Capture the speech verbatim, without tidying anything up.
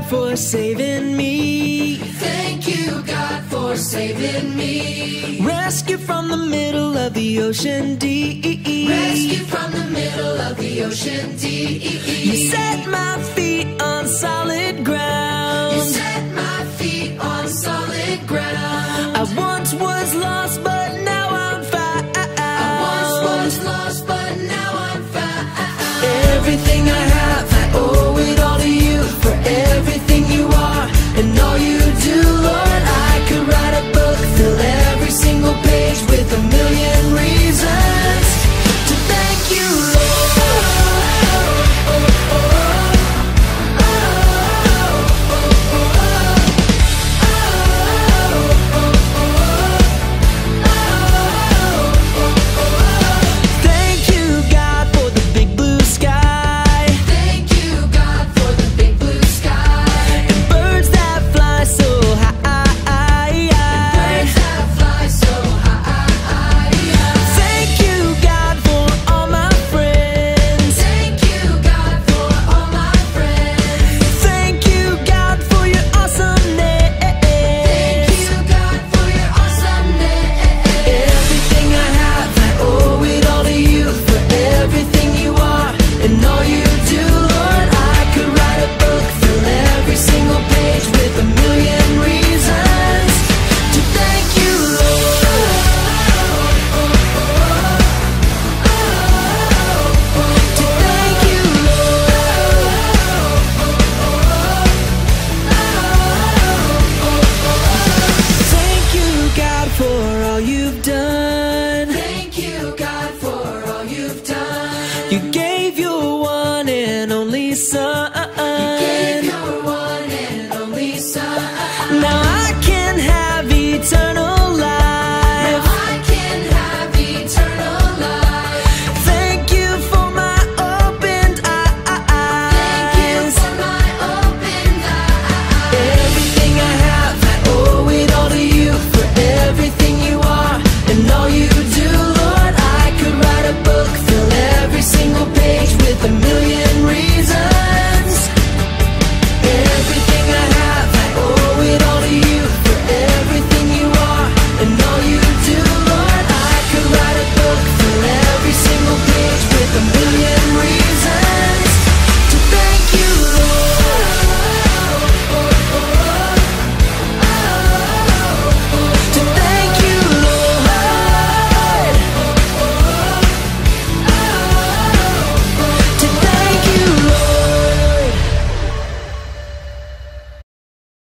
for saving me. Thank you, God, for saving me. Rescue from the middle of the ocean deep. Rescue from the middle of the ocean deep. You set my feet on solid ground. You set my feet on solid ground. I once was lost, but now I'm found. I once was lost, but now I'm found. Everything I